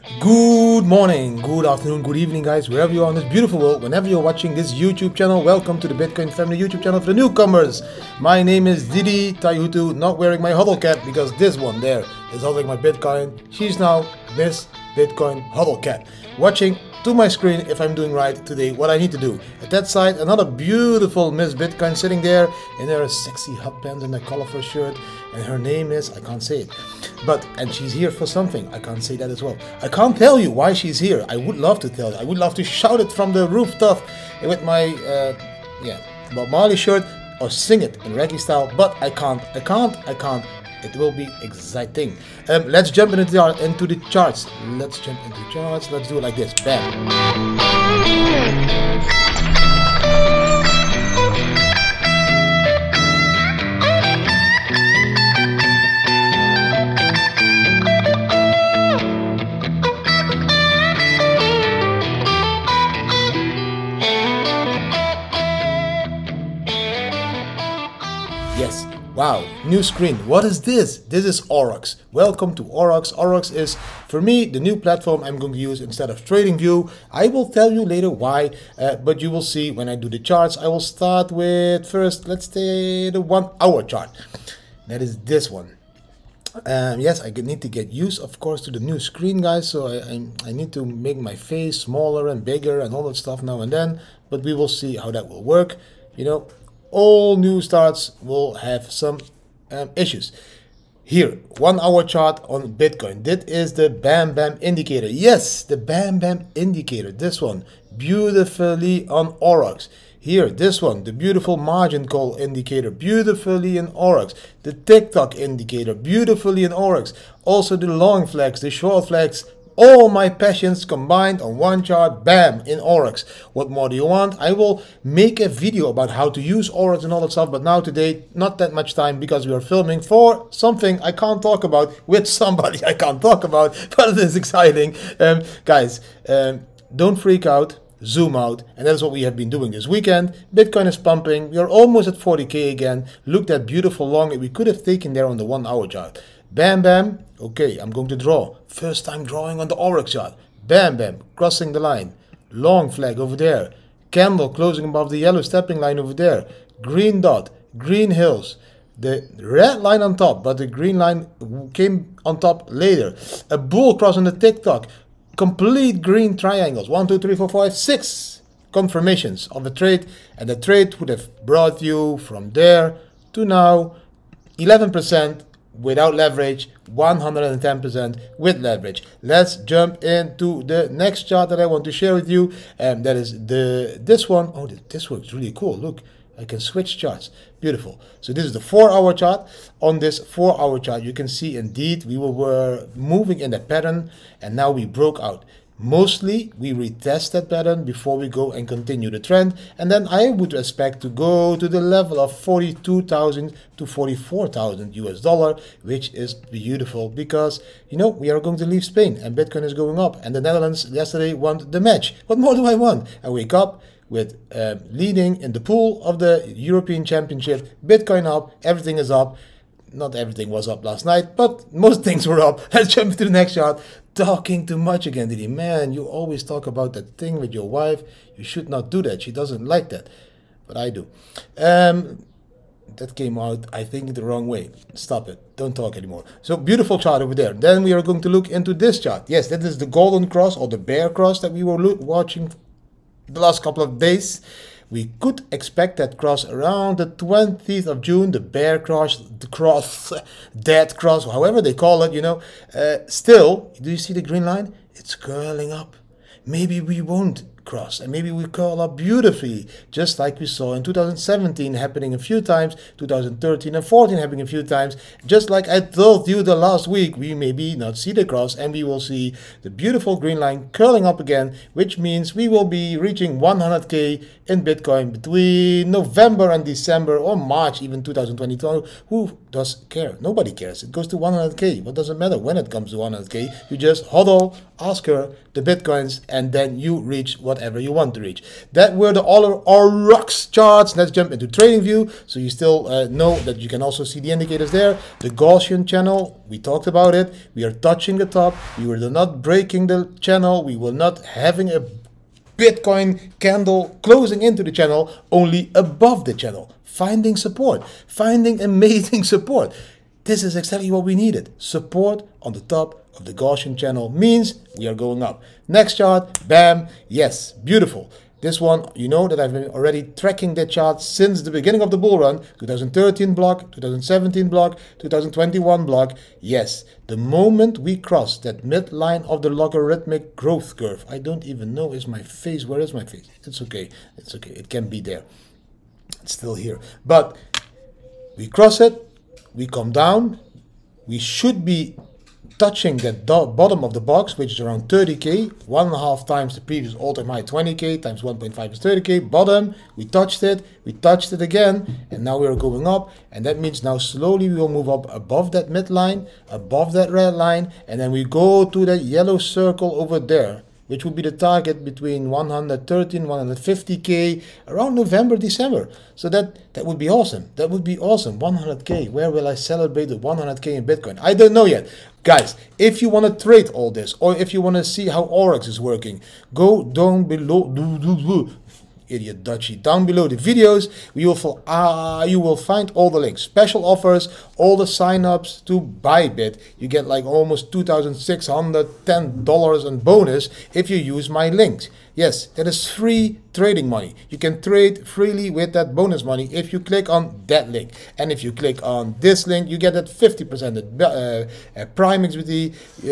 Good morning, good afternoon, good evening, guys, wherever you are in this beautiful world, whenever you're watching this YouTube channel. Welcome to the Bitcoin Family YouTube channel for the newcomers. My name is Didi Taihutu, not wearing my huddle cap because this one there is holding my Bitcoin. She's now Miss Bitcoin Huddle Cap. Watching to my screen if I'm doing right today what I need to do. At that side, another beautiful Miss Bitcoin sitting there in her sexy hot pants and a colorful shirt, and her name is, I can't say it, and she's here for something. I can't say that as well. I can't tell you why she's here. I would love to tell you. I would love to shout it from the rooftop with my Bob Marley shirt or sing it in reggae style, but I can't. It will be exciting. Let's jump into the charts. Let's jump into the charts. Let's do it like this. Bam. Yes. Wow, new screen. What is this? This is Aurochs. Welcome to Aurochs. Aurochs is, for me, the new platform I'm going to use instead of TradingView. I will tell you later why, but you will see when I do the charts. I will start with, first, let's say the 1 hour chart. That is this one. Yes, I need to get used, of course, to the new screen, guys. So I need to make my face smaller and bigger and all that stuff now and then. But we will see how that will work. You know, all new starts will have some issues. Here, 1 hour chart on Bitcoin. This is the Bam Bam indicator. Yes, the Bam Bam indicator. This one, beautifully on Aurochs. Here, this one, the beautiful margin call indicator, beautifully in Aurochs. The TikTok indicator, beautifully in Aurochs. Also the long flags, the short flags. All my passions combined on one chart, bam, in Aurochs. What more do you want? I will make a video about how to use Aurochs and all that stuff, but now today, not that much time because we are filming for something I can't talk about with somebody I can't talk about, but it is exciting. Guys, don't freak out. Zoom out, and that's what we have been doing this weekend. Bitcoin is pumping. We are almost at 40k again. Look that beautiful long we could have taken there on the 1 hour chart. Bam bam. Okay, I'm going to draw. First time drawing on the Aurochs chart. Bam bam, crossing the line. Long flag over there. Candle closing above the yellow stepping line over there. Green dot, green hills. The red line on top, but the green line came on top later. A bull cross on the TikTok. Complete green triangles. 1, 2, 3, 4, 5, 6 confirmations of a trade, and the trade would have brought you from there to now 11% without leverage, 110% with leverage. Let's jump into the next chart that I want to share with you, and that is this one. Oh, this looks really cool. Look, I can switch charts. Beautiful. So this is the 4 hour chart. On this 4 hour chart, you can see indeed we were moving in the pattern, and now we broke out. Mostly we retest that pattern before we go and continue the trend, and then I would expect to go to the level of 42,000 to 44,000 US dollar, which is beautiful because, you know, we are going to leave Spain and Bitcoin is going up, and the Netherlands yesterday won the match. What more do I want? I wake up with leading in the pool of the European Championship, Bitcoin up, everything is up. Not everything was up last night, but most things were up. Let's jump to the next chart. Talking too much again, Didi. Man, you always talk about that thing with your wife. You should not do that. She doesn't like that, but I do. That came out, I think, the wrong way. Stop it. Don't talk anymore. So, beautiful chart over there. Then we are going to look into this chart. Yes, that is the golden cross or the bear cross that we were watching the last couple of days. We could expect that cross around the 20th of June, the bear cross, the cross, dead cross, however they call it, you know. Still, do you see the green line? It's curling up. Maybe we won't cross, and maybe we curl up beautifully, just like we saw in 2017 happening a few times, 2013 and 14 happening a few times. Just like I told you the last week, we maybe not see the cross, and we will see the beautiful green line curling up again, which means we will be reaching 100k in Bitcoin between November and December, or March even 2022. Who does care? Nobody cares. It goes to 100k. What does it matter when it comes to 100k? You just hodl, ask her the Bitcoins, and then you reach what whatever you want to reach. That were the Aurochs charts. Let's jump into TradingView, so you still know that you can also see the indicators there. The Gaussian channel, we talked about it. We are touching the top. We were not breaking the channel. We were not having a Bitcoin candle closing into the channel, only above the channel. Finding support, finding amazing support. This is exactly what we needed. Support on the top of the Gaussian channel means we are going up. Next chart, bam, yes, beautiful. This one, you know that I've been already tracking the chart since the beginning of the bull run. 2013 block, 2017 block, 2021 block. Yes, the moment we cross that midline of the logarithmic growth curve, I don't even know, is my face, where is my face? It's okay, it can be there. It's still here. But we cross it, we come down, we should be touching that bottom of the box, which is around 30k, 1.5 times the previous all-time high, 20k, times 1.5 is 30k, bottom, we touched it again, and now we are going up, and that means now slowly we will move up above that midline, above that red line, and then we go to that yellow circle over there, which would be the target between 113, 150k around November, December. So that would be awesome. That would be awesome. 100k. Where will I celebrate the 100k in Bitcoin? I don't know yet. Guys, if you want to trade all this, or if you want to see how Aurochs is working, go down below. Idiot Dutchie. Down below the videos, you will find all the links, special offers, all the sign-ups to Bybit. You get like almost $2,610 in bonus if you use my links. Yes, that is free trading money. You can trade freely with that bonus money if you click on that link. And if you click on this link, you get that 50%. Prime XBT,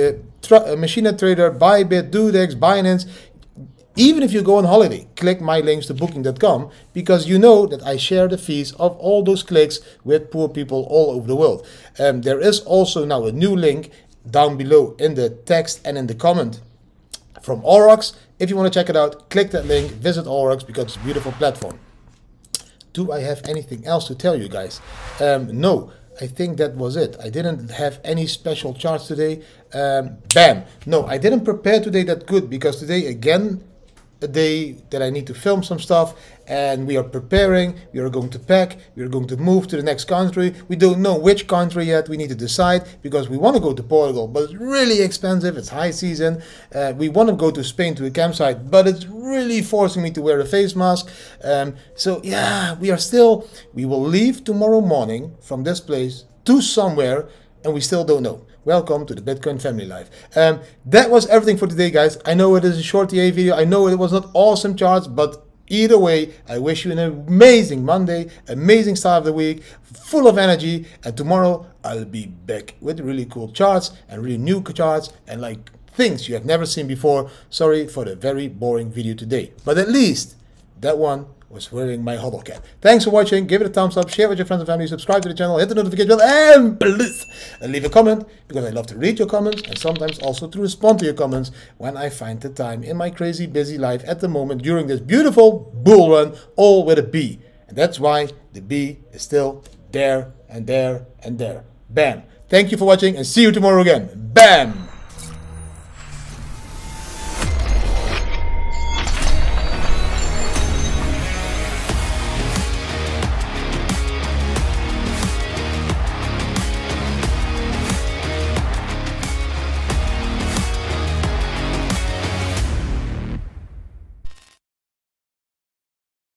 Machina Trader, Bybit, Dudex, Binance. Even if you go on holiday, click my links to booking.com, because you know that I share the fees of all those clicks with poor people all over the world. There is also now a new link down below in the text and in the comment from Aurochs. If you want to check it out, click that link, visit Aurochs, because it's a beautiful platform. Do I have anything else to tell you guys? No. I think that was it. I didn't have any special charts today. Bam. No, I didn't prepare today that good, because today again, a day that I need to film some stuff, and we are preparing, we are going to pack, we are going to move to the next country. We don't know which country yet. We need to decide, because we want to go to Portugal, but it's really expensive. It's high season. We want to go to Spain to a campsite, but it's really forcing me to wear a face mask. So yeah, we will leave tomorrow morning from this place to somewhere, and we still don't know. Welcome to the Bitcoin family life. That was everything for today, guys. I know it is a short TA video. I know it was not awesome charts, but either way, I wish you an amazing Monday, amazing start of the week, full of energy. And tomorrow I'll be back with really cool charts and really new charts and like things you have never seen before. Sorry for the very boring video today, but at least that one was wearing my HODL cap. Thanks for watching. Give it a thumbs up, share with your friends and family, subscribe to the channel, hit the notification bell, and leave a comment, because I love to read your comments and sometimes also to respond to your comments when I find the time in my crazy busy life at the moment during this beautiful bull run, all with a B. And that's why the B is still there and there and there. Bam. Thank you for watching, and see you tomorrow again. Bam.